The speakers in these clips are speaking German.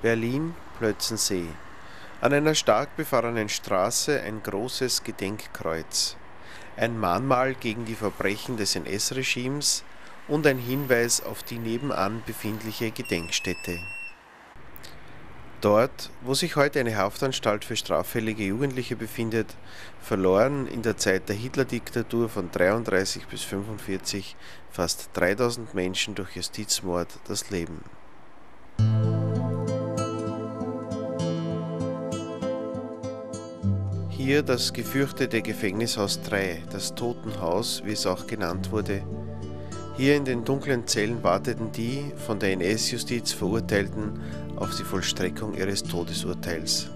Berlin, Plötzensee. An einer stark befahrenen Straße ein großes Gedenkkreuz. Ein Mahnmal gegen die Verbrechen des NS-Regimes und ein Hinweis auf die nebenan befindliche Gedenkstätte. Dort, wo sich heute eine Haftanstalt für straffällige Jugendliche befindet, verloren in der Zeit der Hitler-Diktatur von 1933 bis 1945 fast 3000 Menschen durch Justizmord das Leben. Hier das gefürchtete Gefängnishaus 3, das Totenhaus, wie es auch genannt wurde. Hier in den dunklen Zellen warteten die von der NS-Justiz Verurteilten auf die Vollstreckung ihres Todesurteils.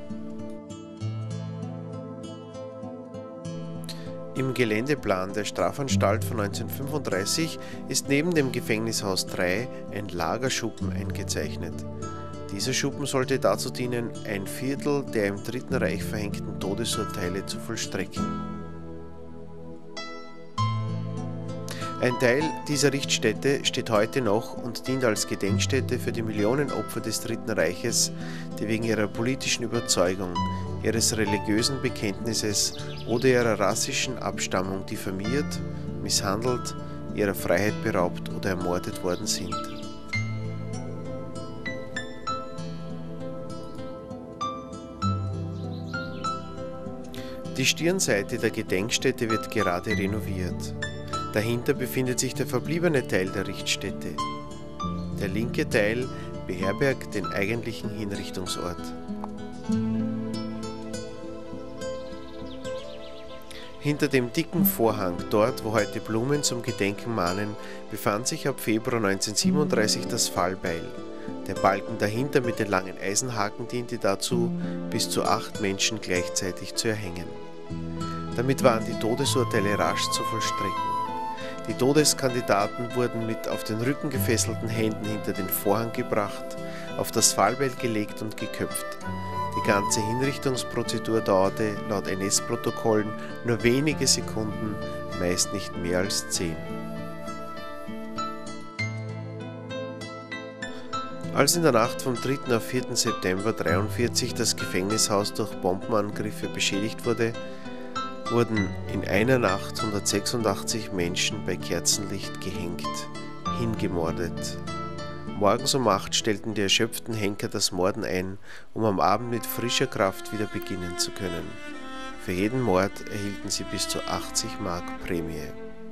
Im Geländeplan der Strafanstalt von 1935 ist neben dem Gefängnishaus 3 ein Lagerschuppen eingezeichnet. Dieser Schuppen sollte dazu dienen, ein Viertel der im Dritten Reich verhängten Todesurteile zu vollstrecken. Ein Teil dieser Richtstätte steht heute noch und dient als Gedenkstätte für die Millionen Opfer des Dritten Reiches, die wegen ihrer politischen Überzeugung, ihres religiösen Bekenntnisses oder ihrer rassischen Abstammung diffamiert, misshandelt, ihrer Freiheit beraubt oder ermordet worden sind. Die Stirnseite der Gedenkstätte wird gerade renoviert. Dahinter befindet sich der verbliebene Teil der Richtstätte. Der linke Teil beherbergt den eigentlichen Hinrichtungsort. Hinter dem dicken Vorhang, dort wo heute Blumen zum Gedenken mahnen, befand sich ab Februar 1937 das Fallbeil. Der Balken dahinter mit den langen Eisenhaken diente dazu, bis zu 8 Menschen gleichzeitig zu erhängen. Damit waren die Todesurteile rasch zu vollstrecken. Die Todeskandidaten wurden mit auf den Rücken gefesselten Händen hinter den Vorhang gebracht, auf das Fallbeil gelegt und geköpft. Die ganze Hinrichtungsprozedur dauerte laut NS-Protokollen nur wenige Sekunden, meist nicht mehr als 10. Als in der Nacht vom 3. auf 4. September 1943 das Gefängnishaus durch Bombenangriffe beschädigt wurde, wurden in einer Nacht 186 Menschen bei Kerzenlicht gehängt, hingemordet. Morgens um 8 stellten die erschöpften Henker das Morden ein, um am Abend mit frischer Kraft wieder beginnen zu können. Für jeden Mord erhielten sie bis zu 80 Mark Prämie.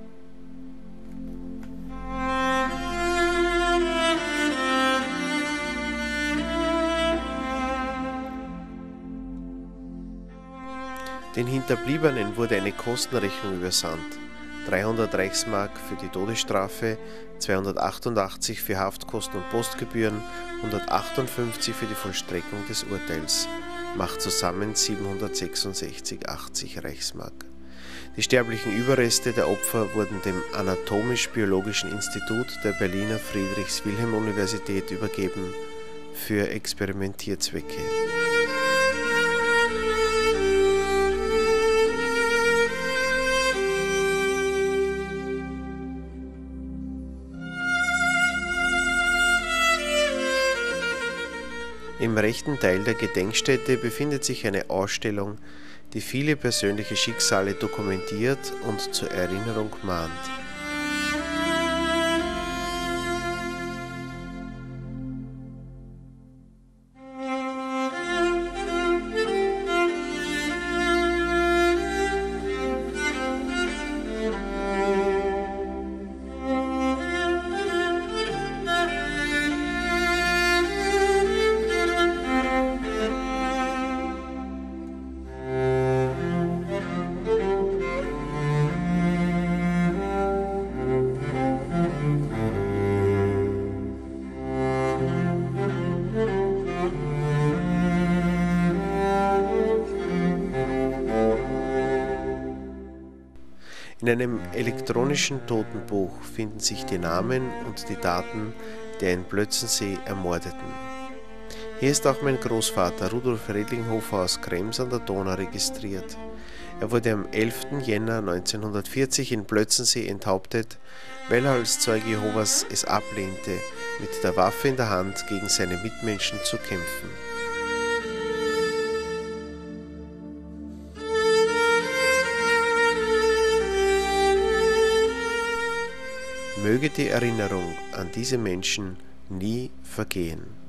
Den Hinterbliebenen wurde eine Kostenrechnung übersandt. 300 Reichsmark für die Todesstrafe, 288 für Haftkosten und Postgebühren, 158 für die Vollstreckung des Urteils. Macht zusammen 766,80 Reichsmark. Die sterblichen Überreste der Opfer wurden dem Anatomisch-Biologischen Institut der Berliner Friedrichs-Wilhelm-Universität übergeben für Experimentierzwecke. Im rechten Teil der Gedenkstätte befindet sich eine Ausstellung, die viele persönliche Schicksale dokumentiert und zur Erinnerung mahnt. In einem elektronischen Totenbuch finden sich die Namen und die Daten der in Plötzensee Ermordeten. Hier ist auch mein Großvater Rudolf Redlinghofer aus Krems an der Donau registriert. Er wurde am 11. Jänner 1940 in Plötzensee enthauptet, weil er als Zeuge Jehovas es ablehnte, mit der Waffe in der Hand gegen seine Mitmenschen zu kämpfen. Möge die Erinnerung an diese Menschen nie vergehen.